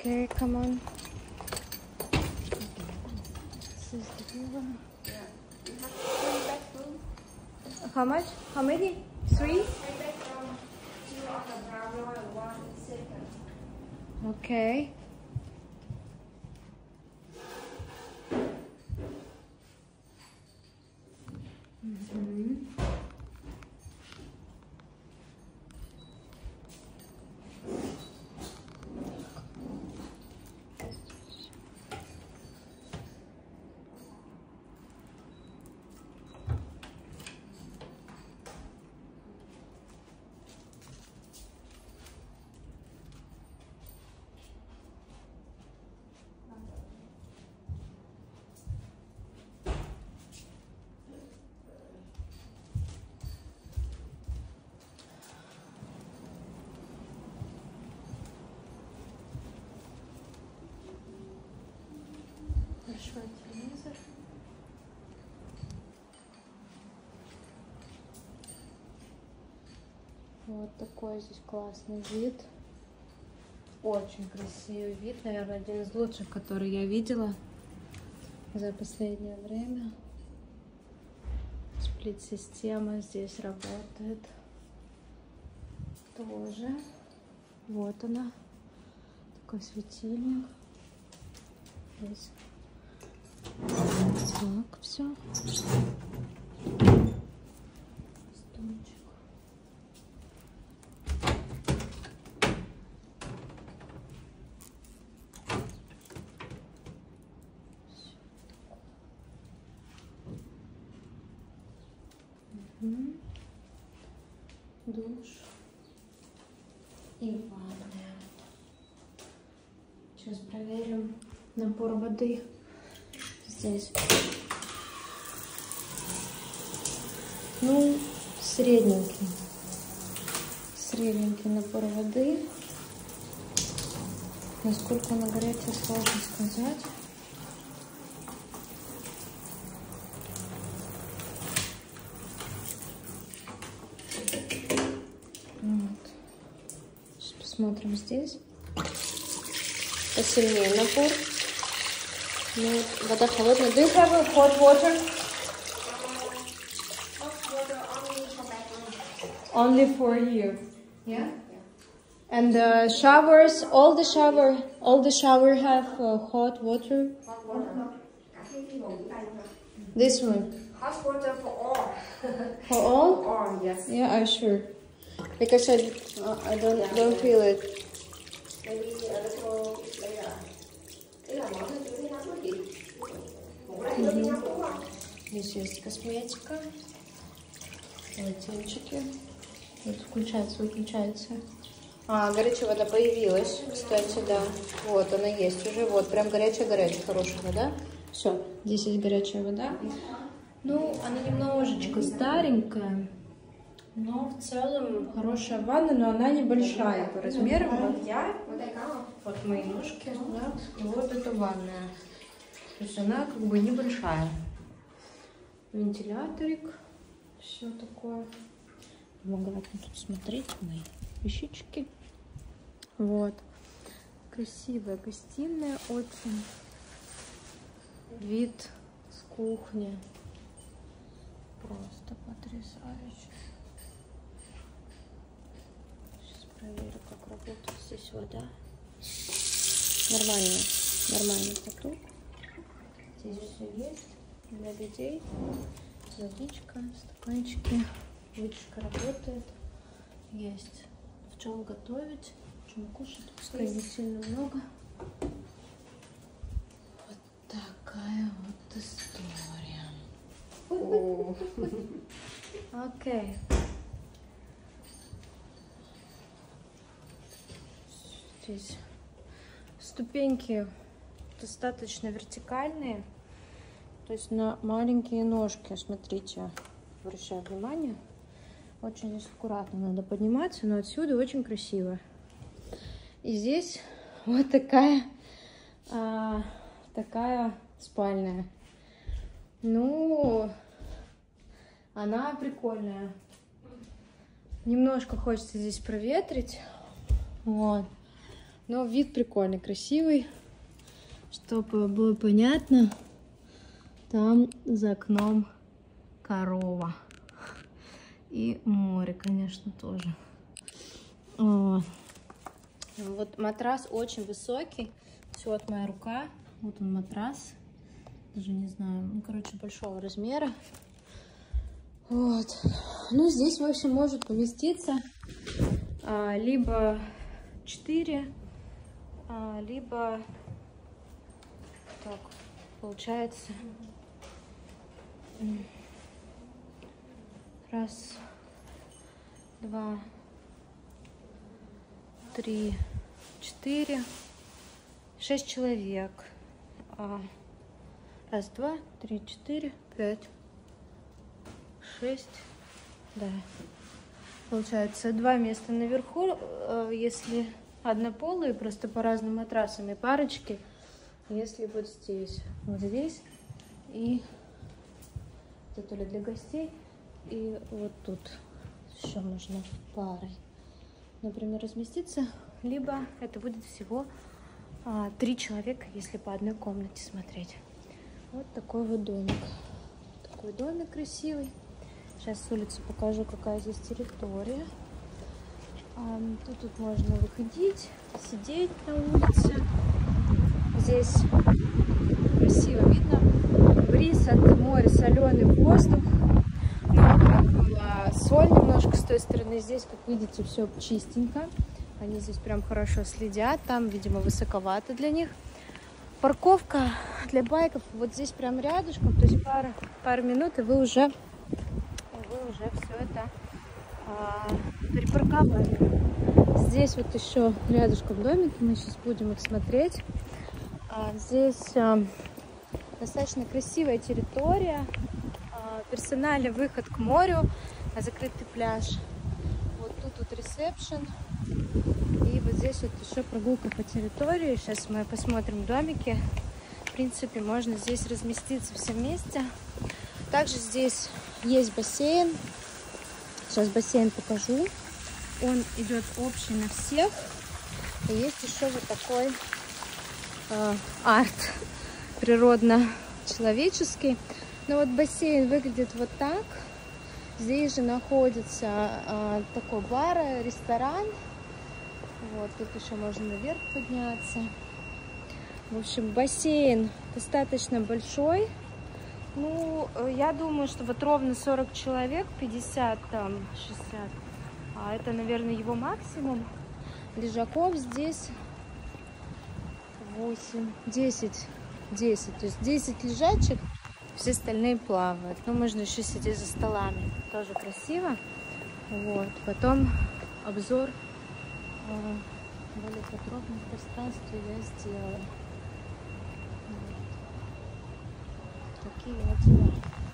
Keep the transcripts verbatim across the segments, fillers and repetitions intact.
Okay, come on. This is the big one. Yeah. You have three bedroom. How much? How many? Three? Three bedroom. Two on the ground floor and one in second. Okay. Mm-hmm. Большой телевизор. Вот такой здесь классный вид. Очень красивый вид. Наверное, один из лучших, который я видела за последнее время. Сплит-система здесь работает. Тоже. Вот она. Такой светильник. Здесь. Так, все. Стульчик. Угу. Душ и ванная. Сейчас проверим напор воды. Здесь, ну, средненький, средненький напор воды. Насколько она горячая, сложно сказать. Вот. Сейчас посмотрим здесь. Посильнее напор. Ну, вода холодная. Do you have a hot water? Hot water only for bedroom. Only for you. Yeah. Yeah. And the showers, all the shower, all the shower have uh, hot water. Hot water. Cả cái cái nguồn của đây luôn hả? This one. Hot water for all. For all? For all, yes. Yeah, I'm sure. Because I, uh, I don't Yeah. don't feel it. Maybe a little bit later. Ý là mọi người chưa thấy nóng đó chị. Ngủ đây chưa thấy nóng đúng không? Здесь есть косметика, полотенчики. Вот включается, выключается. А, горячая вода появилась, кстати, да. Вот она есть уже, вот прям горячая-горячая, хорошая вода. Все, здесь есть горячая вода. Ну, она немножечко старенькая, но в целом хорошая ванна, но она небольшая по размерам. Вот я, Ở đây có không? вот мои ножки, да, и вот эта ванная. То есть она как бы небольшая. Вентиляторик, все такое. Могу тут смотреть мои вещички. Вот. Красивая гостиная очень. Вид с кухни. Просто потрясающе. Сейчас проверю, как работает здесь вода. Нормально. Нормальный поток. Здесь все есть для людей. Водичка, стаканчики. Вытяжка работает. Есть в чем готовить, в чем кушать. Пускай не сильно много. Вот такая вот история. Окей. Здесь ступеньки достаточно вертикальные. То есть на маленькие ножки, смотрите, обращаю внимание. Очень здесь аккуратно надо подниматься, но отсюда очень красиво. И здесь вот такая, а, такая спальная. Ну, она прикольная. Немножко хочется здесь проветрить. Вот. Но вид прикольный, красивый. Чтобы было понятно, там за окном корова. И море, конечно, тоже. Вот. Вот матрас очень высокий. Все, вот моя рука. Вот он матрас. Даже не знаю, ну, короче, большого размера. Вот. Ну, здесь, в общем, может поместиться а, либо четыре, а, либо так, получается раз, два, три, четыре, шесть человек. А, раз, два, три, четыре, пять, шесть, да. Получается два места наверху, если однополые, просто по разным матрасам, и парочки, если вот здесь, вот здесь, и это то ли для гостей, и вот тут еще можно парой, например, разместиться, либо это будет всего а, три человека, если по одной комнате смотреть. Вот такой вот домик. Такой домик красивый. Сейчас с улицы покажу, какая здесь территория. А, тут, тут можно выходить, сидеть на улице. Здесь красиво видно. Бриз от моря, соленый воздух. Но соль немножко с той стороны. Здесь, как видите, все чистенько. Они здесь прям хорошо следят. Там, видимо, высоковато для них. Парковка для байков вот здесь прям рядышком. То есть пара, пару минут, и вы уже, и вы уже все это а, припарковали. Здесь вот еще рядышком домики. Мы сейчас будем их смотреть. А, здесь а, достаточно красивая территория. А, персональный выход к морю. Закрытый пляж. Вот тут вот ресепшн. И вот здесь вот еще прогулка по территории. Сейчас мы посмотрим домики. В принципе, можно здесь разместиться все вместе. Также здесь есть бассейн. Сейчас бассейн покажу. Он идет общий на всех. И есть еще вот такой э, арт природно-человеческий. Но вот бассейн выглядит вот так. Здесь же находится э, такой бар, ресторан. Вот, тут еще можно наверх подняться. В общем, бассейн достаточно большой. Ну, я думаю, что вот ровно сорок человек, пятьдесят, там, шестьдесят. А это, наверное, его максимум. Лежаков здесь восемь, десять, десять. То есть десять лежачек, все остальные плавают. Ну, можно еще сидеть за столами. Тоже красиво. Вот. Потом обзор более подробном пространстве я сделала. Вот. Такие вот дела.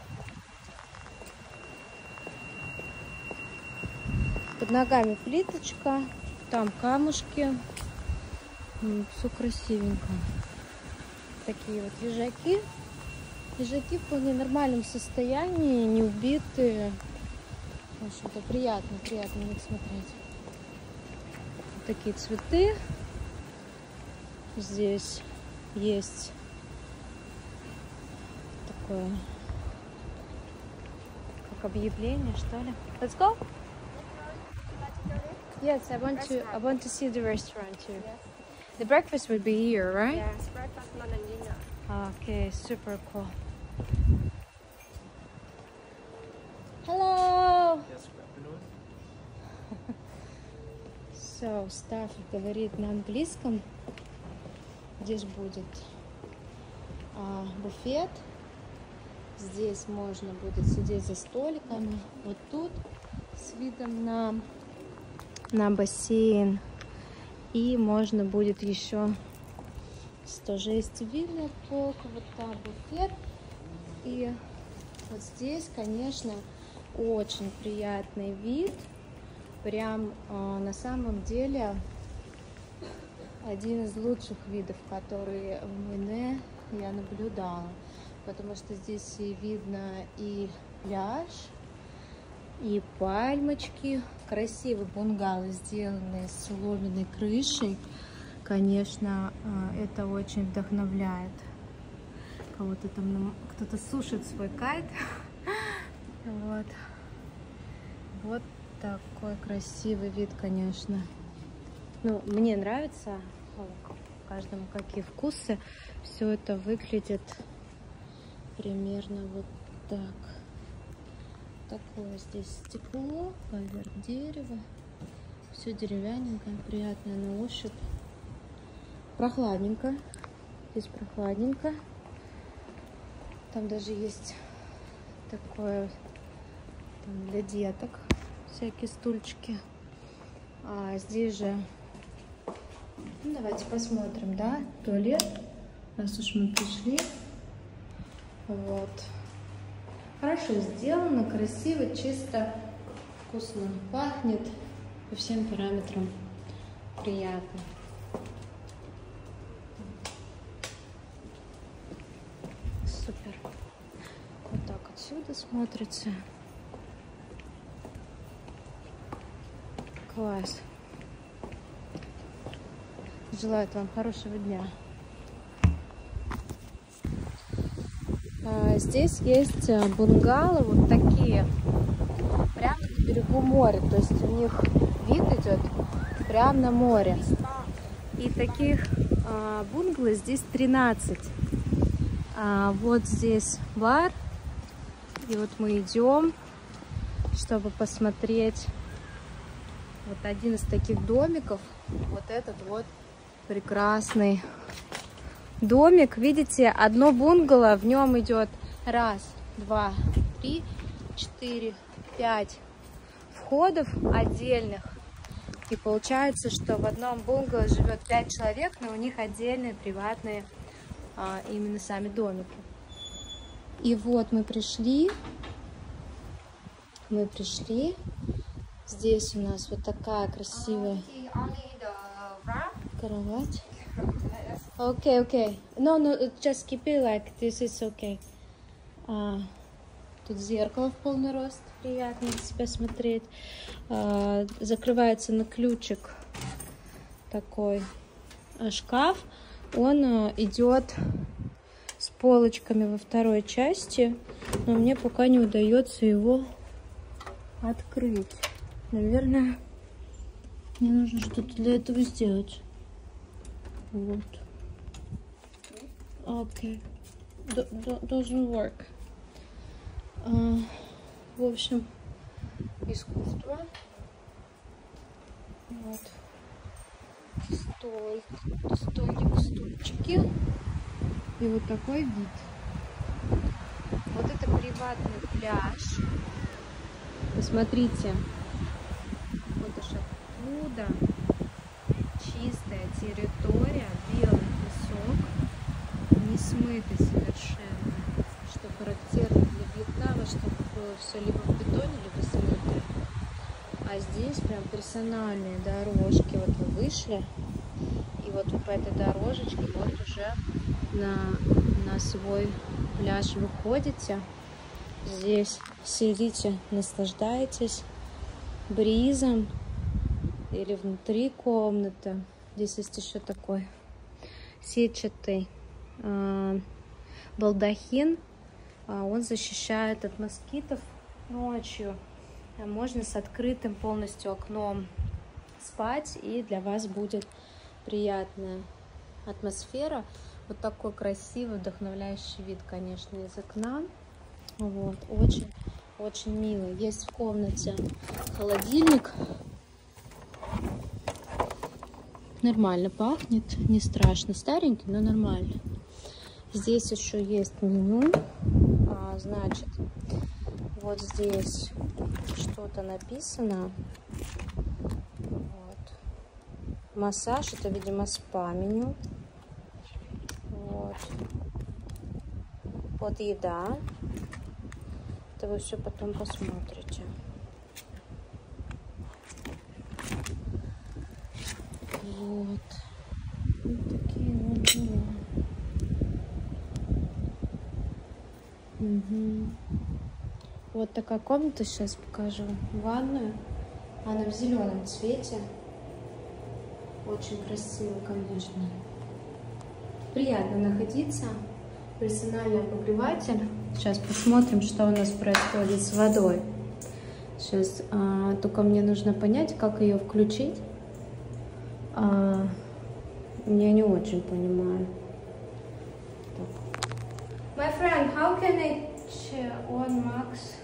Под ногами плиточка, там камушки. Все красивенько. Такие вот лежаки. Лежаки в вполне нормальном состоянии, не убитые. В общем-то, приятно, приятно на них смотреть. Такие цветы. Здесь есть такое, как объявление, что ли. Let's go. Yes, I want to. I want to see the restaurant too. Yes. The breakfast would be here, right? Yes, breakfast, lunch, and dinner. Okay, super cool. Hello. Yes, good afternoon. So, staff говорит на английском. Здесь будет а, буфет. Здесь можно будет сидеть за столиками. Вот тут с видом на, на бассейн. И можно будет еще, тоже есть винная полка, вот там буфет. И вот здесь, конечно, очень приятный вид. Прям э, на самом деле один из лучших видов, которые в Мине я наблюдала. Потому что здесь и видно и пляж, и пальмочки. Красивые бунгало, сделанные с соломенной крышей. конечно, это очень вдохновляет. Кого-то там, кто-то сушит свой кайт. Вот. Вот такой красивый вид, конечно. Ну, мне нравится. Каждому какие вкусы. Все это выглядит примерно вот так. Такое здесь стекло, поверх дерева. Все деревянненькое, приятное на ощупь. Прохладненько. Здесь прохладненько. Там даже есть такое там для деток. Всякие стульчики. А здесь же... Ну, давайте посмотрим, да? Туалет. Раз уж мы пришли. Вот. Хорошо сделано, красиво, чисто, вкусно пахнет. По всем параметрам приятно. Супер. Вот так отсюда смотрится. Класс. Желаю вам хорошего дня. Здесь есть бунгало вот такие, прямо на берегу моря, то есть у них вид идет прямо на море. И таких а, бунгало здесь тринадцать. А, вот здесь бар, и вот мы идем, чтобы посмотреть вот один из таких домиков, вот этот вот прекрасный домик. Видите, одно бунгало, в нем идет раз, два, три, четыре, пять входов отдельных. И получается, что в одном бунгало живет пять человек, но у них отдельные приватные а, именно сами домики. И вот мы пришли. Мы пришли. Здесь у нас вот такая красивая кровать. Окей, окей. No, no, just keep it like this, it's okay. А, тут зеркало в полный рост, приятно на себя смотреть. А, закрывается на ключик такой а, шкаф. Он а, идет с полочками во второй части, но мне пока не удается его открыть. Наверное, мне нужно что-то для этого сделать. Вот. Окей. Okay. Doesn't work. Uh, в общем, искусство. Вот. Стол, столик, стульчики. И вот такой вид. Вот это приватный пляж. Посмотрите. Вот аж оттуда. Чистая территория, белый песок, не смытый совершенно, что характерно для Вьетнама, чтобы было все либо в бетоне, либо смытое. А здесь прям персональные дорожки. Вот вы вышли, и вот вы по этой дорожечке вот уже на, на свой пляж выходите. Здесь сидите, наслаждаетесь бризом. Или внутри комнаты. Здесь есть еще такой сетчатый э, балдахин. А он защищает от москитов ночью. А можно с открытым полностью окном спать, и для вас будет приятная атмосфера. Вот такой красивый, вдохновляющий вид, конечно, из окна. Вот. Очень, очень мило. Есть в комнате холодильник. Нормально пахнет, не страшно, старенький, но нормально. Здесь еще есть меню, а, значит, вот здесь что-то написано. Вот. Массаж, это, видимо, спа меню. Вот. Вот еда. Это вы все потом посмотрите. Вот. Вот такие вот дела. Угу. Вот такая комната, сейчас покажу. Ванную. Она в зеленом цвете. Очень красиво, конечно. Приятно находиться. Персональный обогреватель. Сейчас посмотрим, что у нас происходит с водой. Сейчас а, только мне нужно понять, как ее включить. А, я не очень понимаю. Так. My friend, how can I on max?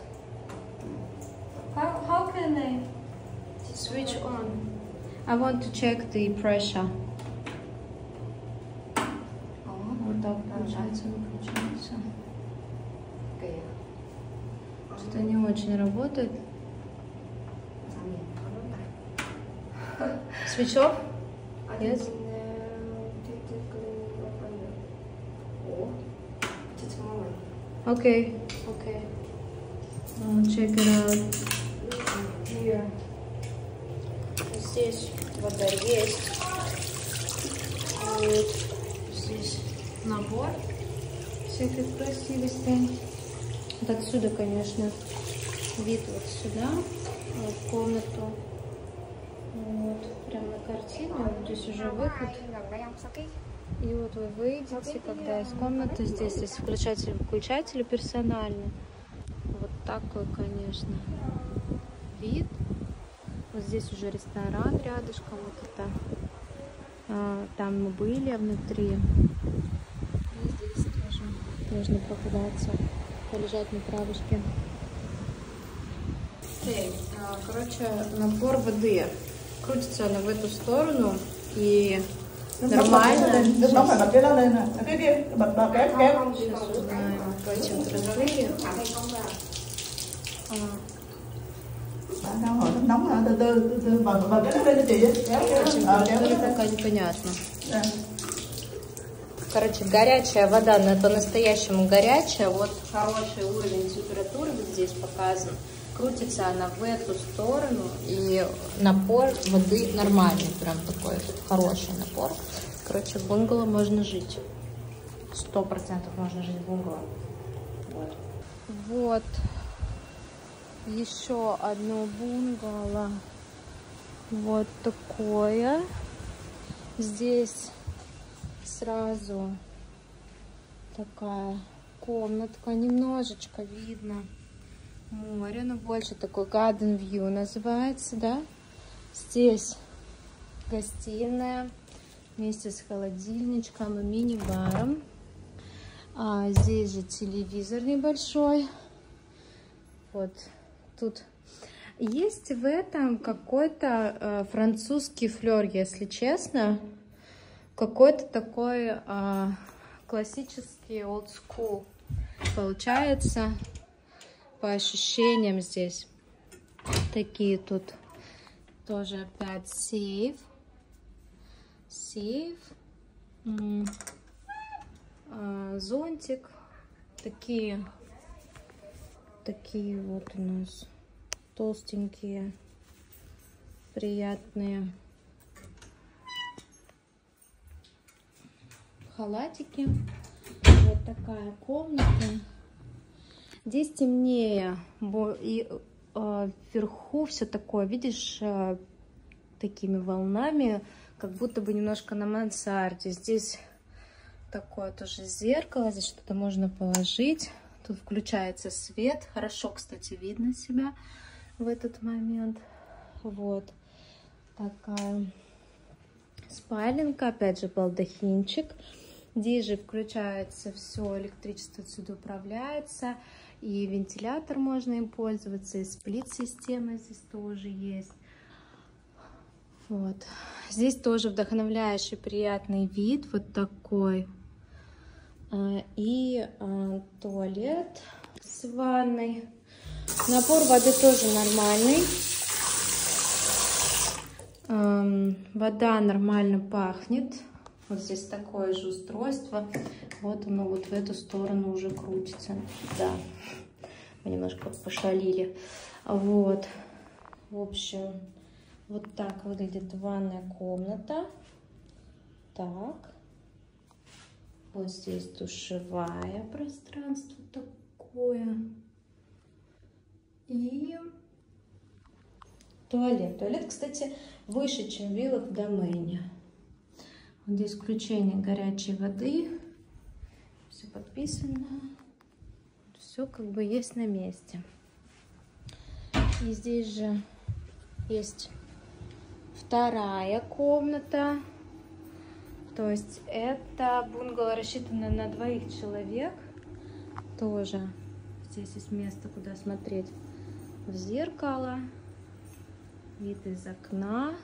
How, how can I switch on? I want to check the pressure. Вот так получается, выключается. Что-то не очень работает. Switch off? Yes. Okay. Okay. I'll check it out. Here. Здесь вода есть. Вот. Здесь набор всех этих красивостей. Вот отсюда, конечно, вид вот сюда, в комнату. Вот, прямо на картину. Вот здесь уже выход. И вот вы выйдете, когда из комнаты. Здесь есть включатель, выключатель персональный. Вот такой, конечно, вид. Вот здесь уже ресторан рядышком. Вот это. А, там мы были внутри. И здесь тоже можно прогуляться, полежать на травушке. Короче, напор воды. Крутится она в эту сторону и нормально. Сейчас узнаем против разрыве. Температура пока непонятно. Короче, горячая вода, но по-настоящему горячая. Вот хороший уровень температуры вот здесь показан. Крутится она в эту сторону, и напор воды нормальный, прям такой хороший напор. Короче, в бунгало можно жить. Сто процентов можно жить в бунгало. Вот. Вот. Еще одно бунгало. Вот такое. Здесь сразу такая комнатка. Немножечко видно море, но больше такой garden view называется, да? Здесь гостиная вместе с холодильничком и мини-баром. А здесь же телевизор небольшой. Вот тут есть в этом какой-то э, французский флер, если честно. Какой-то такой э, классический old school получается. По ощущениям здесь такие тут тоже опять сейф. Сейф. М-м. А, зонтик. Такие. Такие вот у нас толстенькие, приятные халатики. Вот такая комната. Здесь темнее, и э, вверху все такое, видишь, э, такими волнами, как будто бы немножко на мансарде. Здесь такое тоже зеркало, здесь что-то можно положить. Тут включается свет. Хорошо, кстати, видно себя в этот момент. Вот такая спаленка, опять же балдахинчик. Здесь же включается все, электричество отсюда управляется. И вентилятор можно им пользоваться, и сплит-система здесь тоже есть. Вот. Здесь тоже вдохновляющий, приятный вид, вот такой. И а, туалет с ванной. Напор воды тоже нормальный. А, вода нормально пахнет. Вот здесь такое же устройство. Вот оно вот в эту сторону уже крутится. Да, мы немножко пошалили. Вот. В общем, вот так выглядит ванная комната. Так. Вот здесь душевая пространство такое. И туалет. Туалет, кстати, выше, чем в виллах в домене. Вот здесь включение горячей воды. Все подписано. Все как бы есть на месте. И здесь же есть вторая комната. То есть это бунгало рассчитано на двоих человек. Тоже здесь есть место, куда смотреть в зеркало. Вид из окна.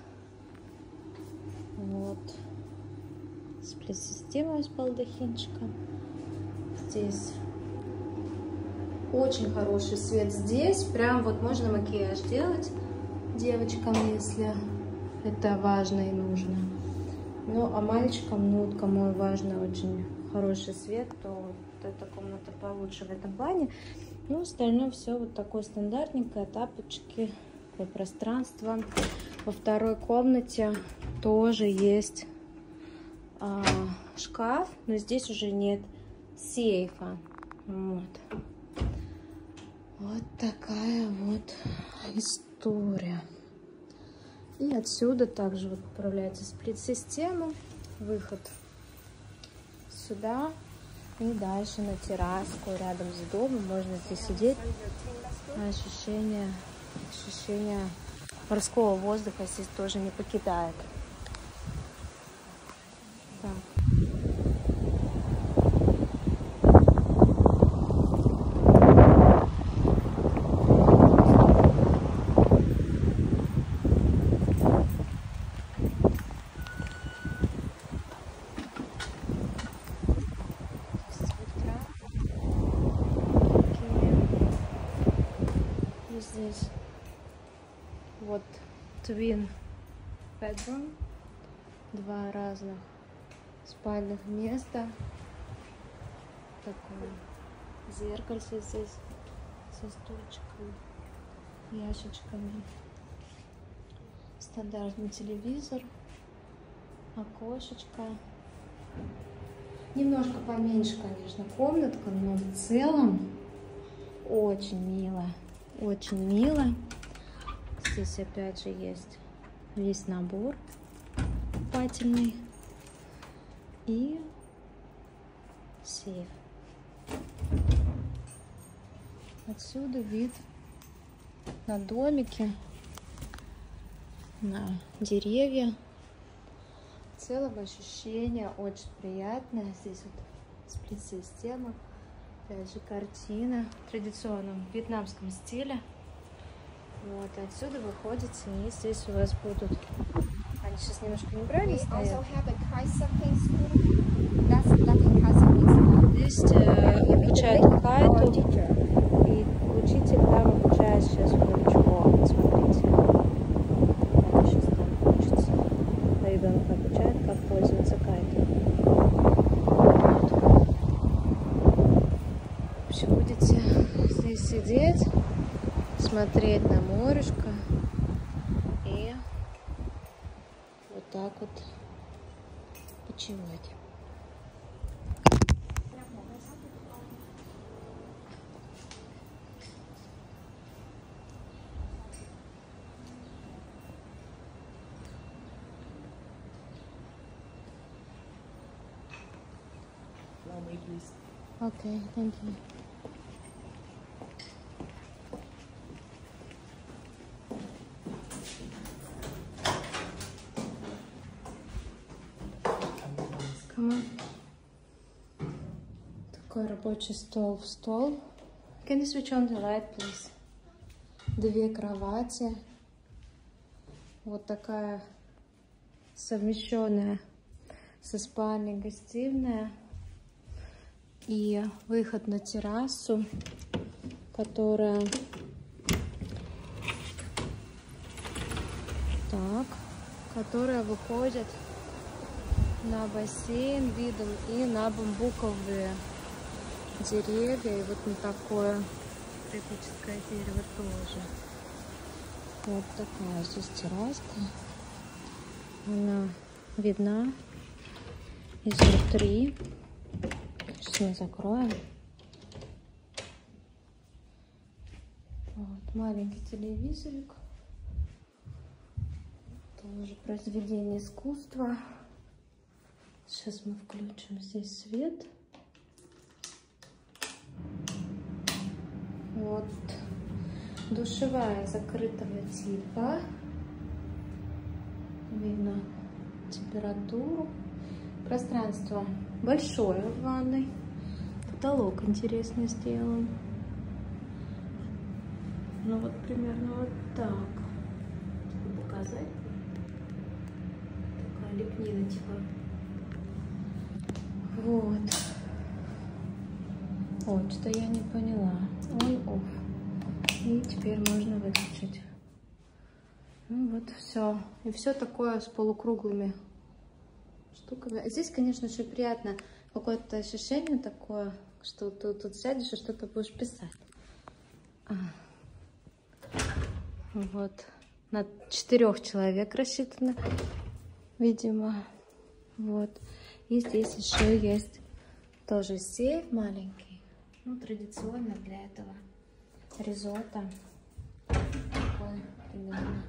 Вот. Сплит-система с балдахинчиком. Здесь очень хороший свет. Здесь прям вот можно макияж делать девочкам, если это важно и нужно. Ну, а мальчикам, ну, кому важно очень хороший свет, то вот эта комната получше в этом плане. Ну, остальное все вот такое стандартненькое, тапочки, такое пространство. Во второй комнате тоже есть а, шкаф, но здесь уже нет сейфа. Вот. Вот такая вот история. И отсюда также вот отправляется сплит-система, выход сюда и дальше на терраску рядом с домом. Можно здесь сидеть. Ощущение, ощущение морского воздуха здесь тоже не покидает. Так. Здесь вот twin bedroom, два разных спальных места, такое зеркальце здесь со стульчиками, ящичками, стандартный телевизор, окошечко. Немножко поменьше, конечно, комнатка, но в целом очень мило. Очень мило. Здесь опять же есть весь набор купательный и сейф. Отсюда вид на домики, на деревья. В целом ощущение очень приятное. Здесь вот сплит-система. Опять же картина в традиционном вьетнамском стиле. Вот, отсюда выходите, и здесь у вас будут... Они сейчас немножко неправильно стоят. Здесь э, обучают кайту, и учитель там обучает сейчас новичков. Смотрите. Как сейчас там учится. Ребенка обучает, как пользоваться кайтом. Будете здесь сидеть, смотреть на морешко и вот так вот почивать. Okay, thank you. Такой рабочий стол в стол. Can you switch on the light, please? Две кровати. Вот такая совмещенная со спальней гостиная. И выход на террасу, которая... Так, которая выходит на бассейн видом и на бамбуковые деревья. И вот на такое тропическое дерево тоже. Вот такая здесь терраска. Она видна изнутри. Сейчас мы закроем. Вот, маленький телевизорик. Тоже произведение искусства. Сейчас мы включим здесь свет. Вот. Душевая закрытого типа. Видно температуру. Пространство большое в ванной. Потолок интересно сделан. Ну вот примерно вот так. Тебе показать? Такая лепнина типа. Вот. Вот, что я не поняла. On-off. И теперь можно выключить. Ну вот все. И все такое с полукруглыми штуками. Здесь, конечно, очень приятно. Какое-то ощущение такое, что ты тут сядешь и что-то будешь писать. А. Вот. На четырех человек рассчитано, видимо. Вот. И здесь еще есть тоже сейф маленький. Ну, традиционно для этого ризотто. Такой примерно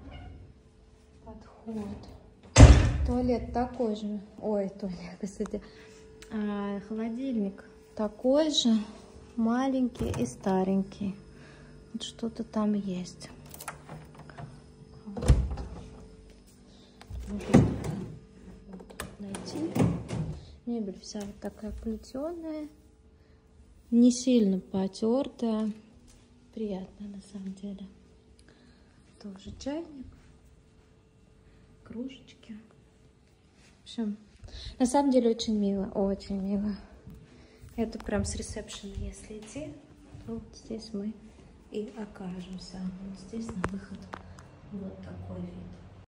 подход. Туалет такой же. Ой, туалет, кстати. А, холодильник такой же. Маленький и старенький. Вот что-то там есть. Вот. Можно вот найти. Мебель вся вот такая плетеная. Не сильно потертая. Приятно на самом деле. Тоже чайник. Кружечки. В общем, на самом деле очень мило. Очень мило. Это прям с ресепшена, если идти, то вот здесь мы и окажемся. Вот здесь на выход вот такой вид.